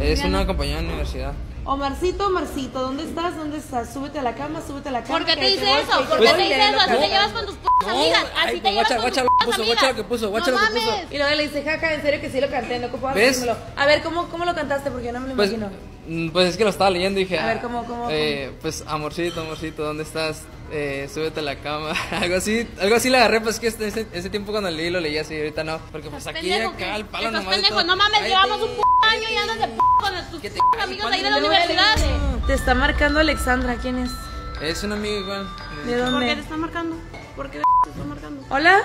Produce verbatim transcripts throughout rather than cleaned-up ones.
Es una compañera de universidad. Omarcito, Omarcito, ¿dónde estás? ¿Dónde estás? Súbete a la cama, súbete a la cama. ¿Por qué te que dice voy- eso? que ¿Por voy qué te dice leyendo eso? Así que- te llevas con tus putas amigas. Así te llevas guacha, con guacha, tus putas puso, amigas. guacha lo que puso, guacha no lo que puso. mames. Y luego le dice, jaja, en serio que sí lo canté, no ocupaba ¿Ves? decírmelo. A ver, ¿cómo, ¿cómo lo cantaste? Porque yo no me lo Pues, imagino. mm, pues es que lo estaba leyendo y dije, A ver, ah, ¿cómo, cómo, eh, pues amorcito, amorcito, ¿dónde estás? Eh, súbete a la cama. algo así, algo así le agarré, pues que este- ese, ese tiempo cuando leí lo leí así, ahorita no. Porque pues aquí Pendejo, acá ¿qué? el palo Estás nomás. de pendejo, todo. no mames, Cállate. llevamos un p año y andas de p con tus Que te p calles, amigos ¿cuál ahí de es la el universidad. Te está marcando Alexandra, ¿quién es? Es un amigo igual. ¿De ¿Por dónde? qué te está marcando? ¿Por qué te está marcando? ¿Hola?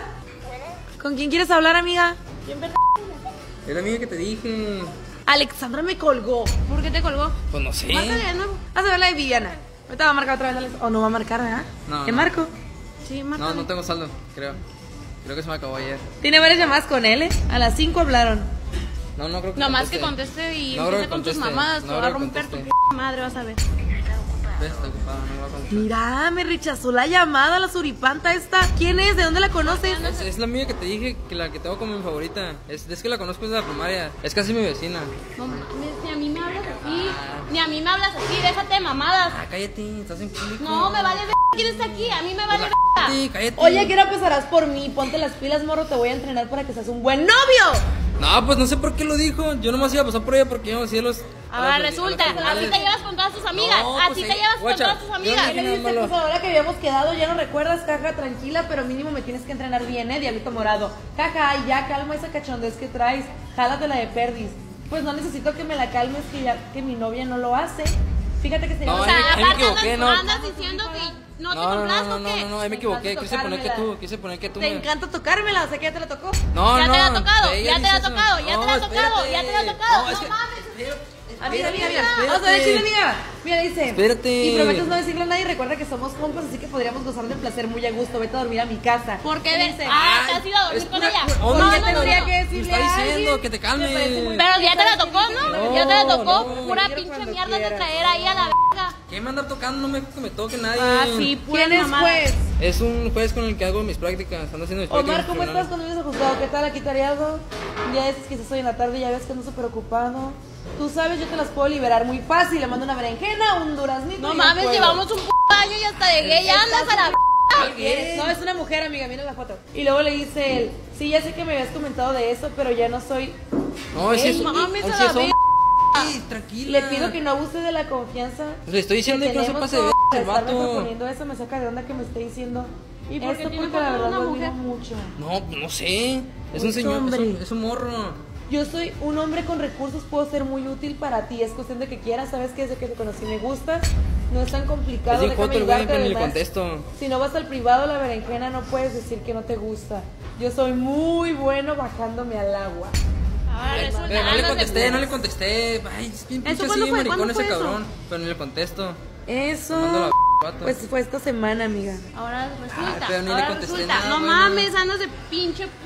¿Con quién quieres hablar, amiga? ¿Quién verga? Es la amiga que te dije. Alexandra me colgó. ¿Por qué te colgó? Pues no sé. Márcale de nuevo. Vas a ver la de Viviana. Ahorita va a marcar otra vez Alex. O no va a marcar, ¿verdad? No, ¿Qué no. marco? Sí, No, márcale. no tengo saldo, creo. Creo que se me acabó ayer. Tiene varias llamadas con él, ¿eh? A las cinco hablaron. No, no creo que Nomás que conteste. conteste y No creo empiece que con tus conteste, mamadas. no Te va a creo que romper tu conteste. p madre, vas a ver. Ves, está ocupado, no va a contestar. Mira, me rechazó la llamada, la suripanta esta. ¿Quién es? ¿De dónde la conoces? Es, es la amiga que te dije, que la que tengo como mi favorita. Es, es que la conozco desde la primaria. Es casi mi vecina. No mames, ni a mí me hablas así. Ni a mí me hablas así, déjate de mamadas. Ah, cállate, estás en público. No, me vale ver quién está aquí. A mí me vale ver. Cállate, cállate. Oye, ¿qué hora pasarás por mí? Ponte las pilas, morro, te voy a entrenar para que seas un buen novio. No, pues no sé por qué lo dijo. Yo nomás iba a pasar por ella porque yo hacía los. Ahora a las- resulta, a las así terminales. te llevas con todas tus amigas. No, así pues te ahí- llevas con guacha, todas tus yo amigas. no ¿Qué le dices? Pues ahora que habíamos quedado, ya no recuerdas, jaja, tranquila, pero mínimo me tienes que entrenar bien, ¿eh? Diablito morado. Jaja, ay, ya, calma esa cachondez que traes. Jálatela de perdis. Pues no necesito que me la calmes, que ya que mi novia no lo hace. Fíjate que se No, O llama... sea, ahí me- ahí me aparte equivoqué, andas, no. andas diciendo que no te No, no, compras no, o no, qué. no, no, ahí me Me equivoqué. encanta Quise poner que tú, tocármela. quise poner que tú. Te me- encanta tocármela, o sea que ya te la tocó. No, Ya no. te la ha tocado, ella ya te dice la ha eso. tocado, ya te la ha No, tocado, ya te la ha espérate. tocado. No, es No que- mames. Amiga, mira, mira, Espérate. vamos a ver, chile, amiga. Mira, dice. Espérate. Y prometes no decirle a nadie. Recuerda que somos compas, así que podríamos gozar del placer muy a gusto. Vete a dormir a mi casa. ¿Por qué ¿Qué ves? dice? Ah, ¿te Ay, has ido a dormir es con pura- ella? pura- No, Oye, no, ya no, tendría no. que decirle Me está a alguien. diciendo que te calmes. Me parece muy Pero ya te la bien, tocó, ¿sabes? ¿no? No, Ya te la tocó. no. Pura Quiero pinche cuando mierda de quieras. traer ahí a la verga. ¿Qué me anda tocando? No me dejo que me toque nadie. Ah, sí, pura ¿Quién es, mamada. pues? Es un juez con el que hago mis prácticas. Ando haciendo mis prácticas. Omar, ¿cómo estás cuando vienes a juzgado? ¿Qué tal aquí tareado? Ya dices que estás hoy en la tarde y ya ves que ando súper ocupado. Tú sabes, yo te las puedo liberar muy fácil. Le mando una berenjena, un duraznito. y No un mames, fuego. llevamos un p año y hasta de gay ya andas a la ¿Quieres? No, es una mujer, amiga, mira la foto. Y luego le dice él, sí, ya sé que me habías comentado de eso, pero ya no soy... No, si Ey, es mames, si a es la hombre. verga. Ay, tranquila. Le pido que no abuse de la confianza. Le estoy diciendo que no se tenemos pase de todos ver el para estarme vato. proponiendo eso, me saca de onda que me esté diciendo ¿Y por qué esto tiene porque la foto de verdad una lo admiro mujer? mucho. No, no sé. Es un Mucho señor, es hombre. un, es un morro. Yo soy un hombre con recursos, puedo ser muy útil para ti. Es cuestión de que quieras, sabes que desde que te conocí me gustas. No es tan complicado. Es bien déjame joto el güey, ayudarte, pero ni le además. contesto. Si no vas al privado, la berenjena, no puedes decir que no te gusta. Yo soy muy bueno bajándome al agua. Ahora resulta, Pero no le andas de contesté, no le contesté. Ay, es bien ¿Eso pinche cuándo así, fue? maricón ¿Cuándo ese fue eso? cabrón. Pero ni le contesto. Eso. Mando la vato. Pues fue esta semana, amiga. Ahora resulta, pero ni le ahora contesté resulta. nada, No güey. mames, andas de pinche p.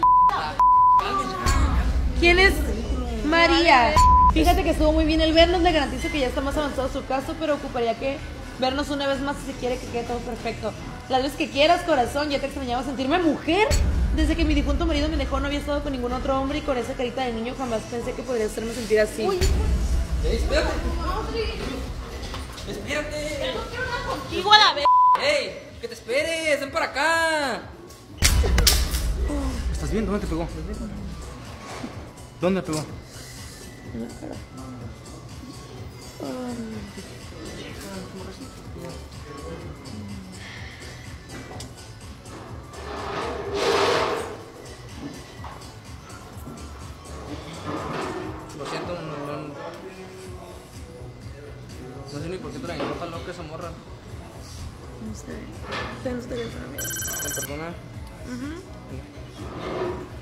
¿Quién es María? Fíjate que estuvo muy bien el vernos. Le garantizo que ya está más avanzado su caso, pero ocuparía que vernos una vez más si se quiere que quede todo perfecto. Las veces que quieras, corazón. Ya te extrañaba sentirme mujer. Desde que mi difunto marido me dejó, no había estado con ningún otro hombre y con esa carita de niño jamás pensé que podría hacerme sentir así. Uy, Ey, espérate. ya Espérate. no quiero nada contigo a la verga. Ey, que te esperes. Ven para acá. ¿Estás bien? ¿Dónde te pegó? ¿Dónde te pegó? Lo siento, no, no, no sé ni por qué traen ropa loca esa morra. No sé. Te gustaría saber. ¿Me perdona?